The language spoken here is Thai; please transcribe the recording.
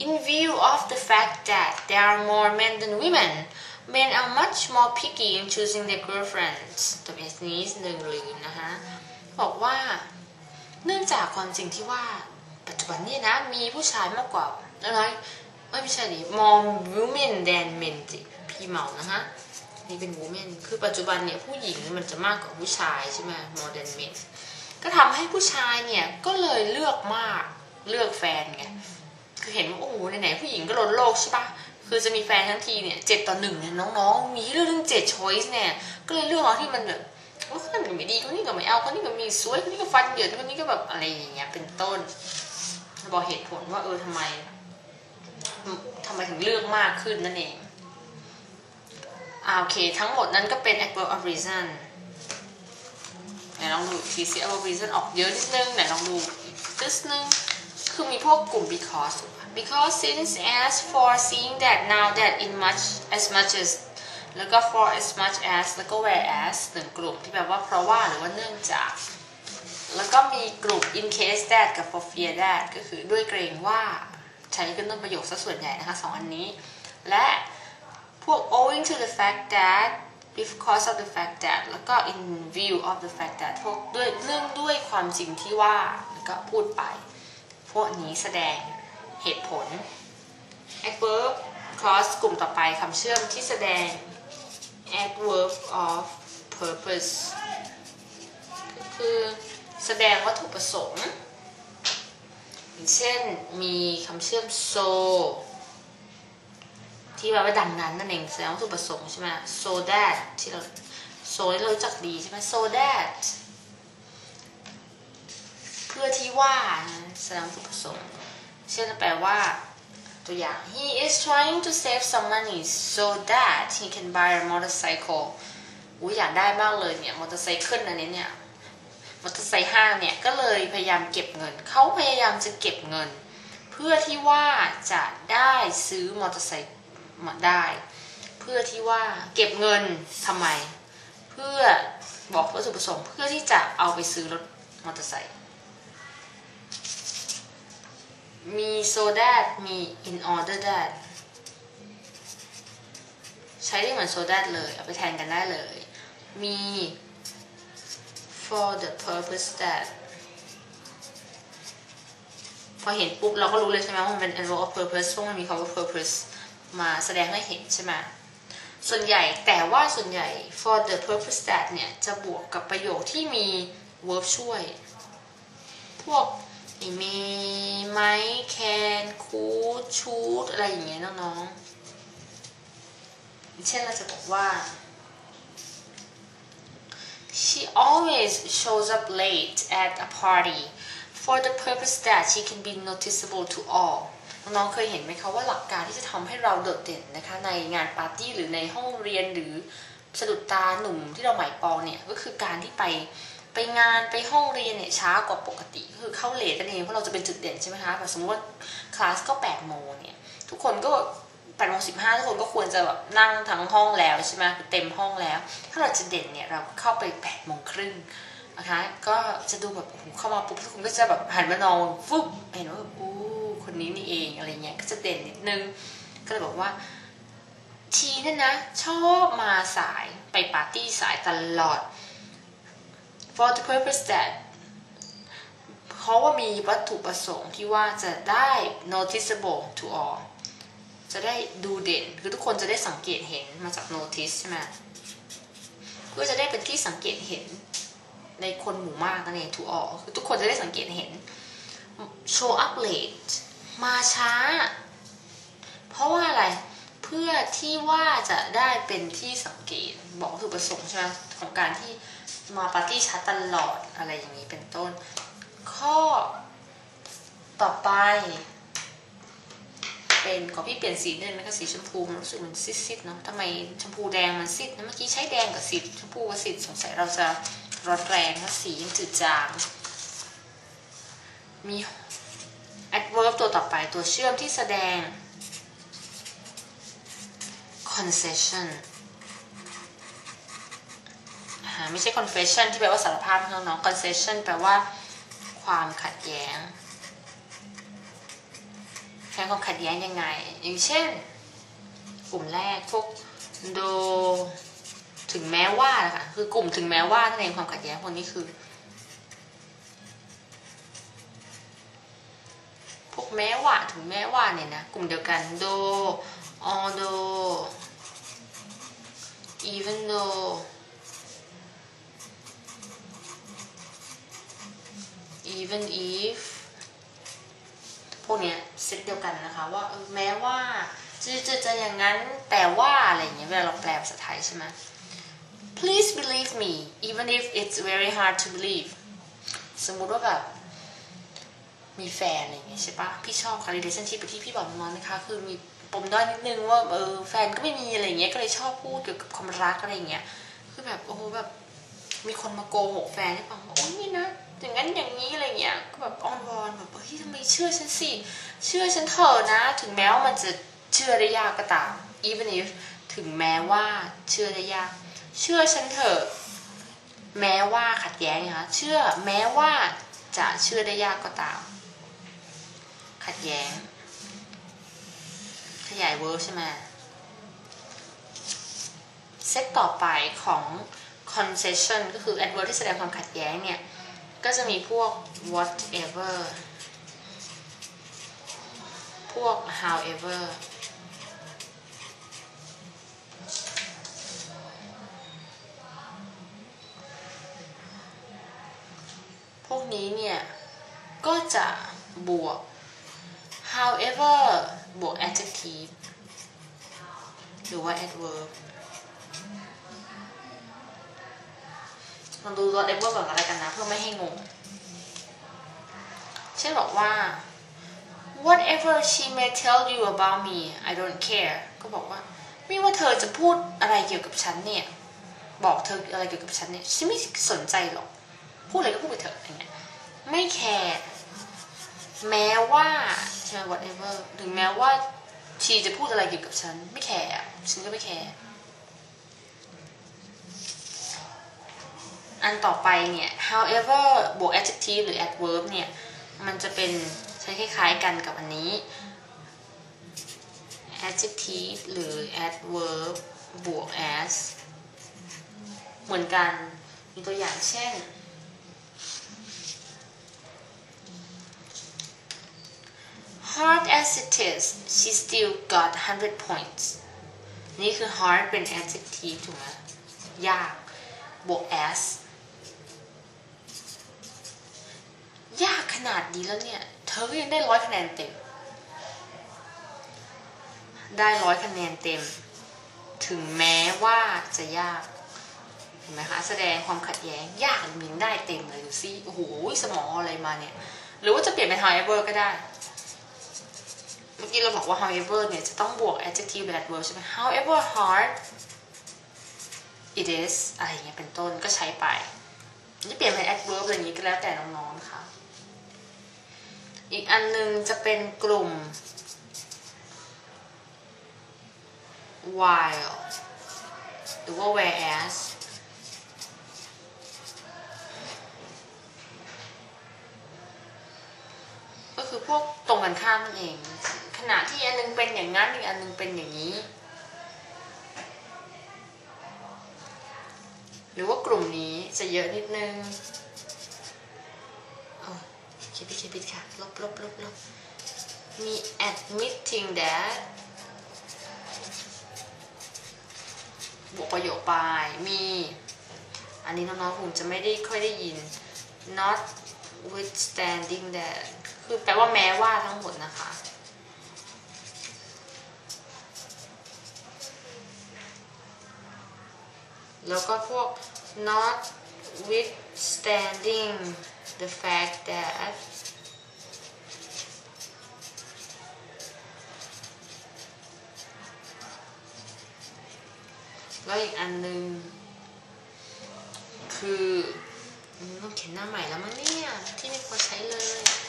in view of the fact that there are more men than women men are much more picky in choosing their girlfriends ตัวนี้หนึ่งลืมนะคะบอกว่าเนื่องจากความจริงที่ว่าปัจจุบันนี้นะมีผู้ชายมากกว่าน้อยไม่ใช่ดิ more women than men พี่เมานะคะนี่เป็น women คือปัจจุบันเนี่ยผู้หญิงมันจะมากกว่าผู้ชายใช่ไหม more than men ก็ทำให้ผู้ชายเนี่ยก็เลยเลือกมากเลือกแฟนไงคือเห็นว่าโอ้โหไหนๆผู้หญิงก็ล้นโลกใช่ปะคือจะมีแฟนทั้งทีเนี่ย7-1เนี่ยน้องๆมีเรื่อง7 choice เนี่ยก็เลยเลือกเอาที่มันแบบคนนี้ก็ไม่ดีคนนี้ก็ไม่เอาคนนี้ก็มีสวยคนนี้ก็ฟันเหยินคนนี้ก็แบบอะไรอย่างเงี้ยเป็นต้นบอกเหตุผลว่าทำไมถึงเลือกมากขึ้นนั่นเองโอเคทั้งหมดนั้นก็เป็น adverb of reason ไหนลองดูที adverb of reason ออกเยอะนิดนึงไหนลองดูนิดนึงคือมีพวกกลุ่ม because since as for seeing that now that in much as much as แล้วก็ for as much as แล้วก็ whereas หนึ่งกลุ่มที่แปลว่าเพราะว่าหรือว่าเนื่องจากแล้วก็มีกลุ่ม in case that กับ for fear that ก็คือด้วยเกรงว่าใช้ขึ้นต้นประโยคซะส่วนใหญ่นะคะ2อันนี้และพวก owing to the fact that because of the fact that แล้วก็ in view of the fact that พวกด้วยเนื่องด้วยความจริงที่ว่าแล้วก็พูดไปพวกนี้แสดงเหตุผล adverb clause กลุ่มต่อไปคำเชื่อมที่แสดง adverb of purpose ก็คือแสดงวัตถุประสงค์เช่นมีคำเชื่อม so ที่แปลว่าดังนั้นนั่นเองแสดงวัตถุประสงค์ใช่ไหม so that ที่เรา so ที่เรารู้จักดีใช่ไหม so that เพื่อที่ว่าแสดงวัตถุประสงค์เช่นแปลว่าตัวอย่าง he is trying to save some money so that he can buy a motorcycle อยากได้มากเลยเนี่ยมอเตอร์ไซค์ขึ้นอันนี้เนี่ยมอเตอร์ไซค์ห้างเนี่ยก็เลยพยายามเก็บเงินเขาพยายามจะเก็บเงินเพื่อที่ว่าจะได้ซื้อมอเตอร์ไซค์มาได้เพื่อที่ว่าเก็บเงินทำไมเพื่อบอกวัตถุประสงค์เพื่อที่จะเอาไปซื้อรถมอเตอร์ไซค์มี so that มี in order that ใช้ได้เหมือน so that เลยเอาไปแทนกันได้เลยมี for the purpose that พอเห็นปุ๊บเราก็รู้เลยใช่ไหมว่ามันเป็น adverb of purpose เพราะมันมีคำว่า purpose มาแสดงให้เห็นใช่ไหมส่วนใหญ่แต่ว่าส่วนใหญ่ for the purpose that เนี่ยจะบวกกับประโยคที่มี verb ช่วยพวกมีไหม can could should อะไรอย่างเงี้ยน้องๆเช่นเราจะบอกว่า she always shows up late at a party for the purpose that she can be noticeable to all น้องๆเคยเห็นไหมคะว่าหลักการที่จะทำให้เราโดดเด่นนะคะในงานปาร์ตี้หรือในห้องเรียนหรือสะดุดตาหนุ่มที่เราหมายปองเนี่ยก็คือการที่ไปงานไปห้องเรียนเนี่ยช้ากว่าปกติคือเข้าเลทนั่นเองเพราะเราจะเป็นจุดเด่นใช่ไหมคะแบบสมมติว่าคลาสก็8 โมงเนี่ยทุกคนก็8:15ทุกคนก็ควรจะแบบนั่งทั้งห้องแล้วใช่ไหมเต็มห้องแล้วถ้าเราจะเด่นเนี่ยเราเข้าไป8:30นะคะก็จะดูแบบเข้ามาปุ๊บทุกคนก็จะแบบหันมามองฟึ๊บเห็นว่าคนนี้นี่เองอะไรเงี้ยก็จะเด่นนิดนึงก็เลยบอกว่าทีนั่นนะชอบมาสายไปปาร์ตี้สายตลอด for the purpose that เพราะว่ามีวัตถุประสงค์ที่ว่าจะได้ noticeable to all จะได้ดูเด่นคือทุกคนจะได้สังเกตเห็นมาจาก notice ใช่ไหมเพื่อจะได้เป็นที่สังเกตเห็นในคนหมู่มากนั่นเอง to all คือทุกคนจะได้สังเกตเห็น show up late มาช้าเพราะว่าอะไรเพื่อที่ว่าจะได้เป็นที่สังเกตบอกวัตถุประสงค์ใช่ไหมของการที่มาปาร์ตี้ช้าตลอดอะไรอย่างนี้เป็นต้นข้อต่อไปเป็นขอพี่เปลี่ยนสีนิดนึงนะคะสีชมพูมันรู้สึกมันซิดๆเนาะทำไมชมพูแดงมันซิดนะเมื่อกี้ใช้แดงกับสีชมพูกับสีสงสัยเราจะร้อนแรงนะสียังจืดจางมี adverb ตัวต่อไปตัวเชื่อมที่แสดง concession ไม่ใช่ confession ที่แปลว่าสารภาพน้องๆ concession แปลว่าความขัดแย้งคช้ความขัดแย้งยังไงอย่างเช่นกลุ่มแรกพวกโดถึงแม้ว่านะคะคือกลุ่มถึงแม้ว่านั่นเองความขัดแย้งพวกนี้คือพวกแม้ว่าถึงแม้ว่าเนี่ยนะกลุ่มเดียวกันโด although even though even if พวกเนี้ยเซตเดียวกันนะคะว่าแม้ว่าจะอย่างนั้นแต่ว่าอะไรอย่างเงี้ยเวลาเราแปลภาษาไทยใช่ไหม Please believe me even if it's very hard to believe สมมุติว่าแบบมีแฟนอะไรอย่างเงี้ยใช่ปะพี่ชอบค่ะ relationship ที่พี่บอกน้องนะคะคือมีปมด้อยนิดนึงว่าแฟนก็ไม่มีอะไรอย่างเงี้ยก็เลยชอบพูดเกี่ยวกับความรักอะไรอย่างเงี้ยคือแบบโอ้โหแบบมีคนมาโกหกแฟนให้ฟังว่าโอ้ยนี่นะอย่างนั้นอย่างนี้อะไรเงี้ยก็แบบอ้อนวอนแบบเฮ้ยทำไมเชื่อฉันสิเชื่อฉันเถอะนะถึงแม้ว่ามันจะเชื่อได้ยากก็ตาม even if ถึงแม้ว่าเชื่อได้ยากเชื่อฉันเถอะแม้ว่าขัดแย้งนะคะเชื่อแม้ว่าจะเชื่อได้ยากก็ตามขัดแย้งขยายเวิร์บใช่ไหมเซตต่อไปของ concession ก็คือ adverb ที่แสดงความขัดแย้งเนี่ยก็จะมีพวก whatever พวก however พวกนี้เนี่ยก็จะบวก however บวก adjective หรือว่า adverb ลองดู whatever ก่อนอะไรกันนะเพื่อไม่ให้งงเช่นบอกว่า whatever she may tell you about me I don't care ก็บอกว่าไม่ว่าเธอจะพูดอะไรเกี่ยวกับฉันเนี่ยบอกเธออะไรเกี่ยวกับฉันเนี่ยฉันไม่สนใจหรอกพูดอะไรก็พูดไปเถอะอย่างเงี้ยไม่แคร์แม้ว่าใช่ไหม whatever ถึงแม้ว่าชีจะพูดอะไรเกี่ยวกับฉันไม่แคร์ฉันก็ไม่แคร์อันต่อไปเนี่ย however บวก adjective หรือ adverb เนี่ยมันจะเป็นใช้คล้ายๆกันกับอันนี้ adjective หรือ adverb บวก as เหมือนกันมีตัวอย่างเช่น hard as it is she still got 100 points นี่คือ hard เป็น adjective ถูกไหมยากบวก as ยากขนาดนี้แล้วเนี่ยเธอก็ยังได้100 คะแนนเต็มได้100 คะแนนเต็มถึงแม้ว่าจะยากเห็นไหมคะแสดงความขัดแย้งยากมิงได้เต็มเลยดูสิโอ้โหสมองอะไรมาเนี่ยหรือว่าจะเปลี่ยนเป็น however ก็ได้เมื่อกี้เราบอกว่า however เนี่ยจะต้องบวก adjective หรือ adverb ใช่ไหม however hard it is อะไรอย่างเงี้ยเป็นต้นก็ใช้ไปจะเปลี่ยนเป็น adverb อะไรอย่างงี้ก็แล้วแต่น้องๆนะคะอีกอันนึงจะเป็นกลุ่ม while หรือว่า whereas ก็คือพวกตรงกันข้ามนั่นเองขณะที่อันนึงเป็นอย่างนั้นอีกอันนึงเป็นอย่างนี้หรือว่ากลุ่มนี้จะเยอะนิดนึงคิดค่ะลบมี admitting that บวกประโยคปลายมีอันนี้น้องๆคงจะไม่ได้ค่อยได้ยิน notwithstanding that คือแปลว่าแม้ว่าทั้งหมดนะคะแล้วก็พวก notwithstanding the fact that แล้วอีกอันนึงคือต้องเขียนหน้าใหม่แล้วมั้งเนี่ยที่ไม่ควรใช้เลย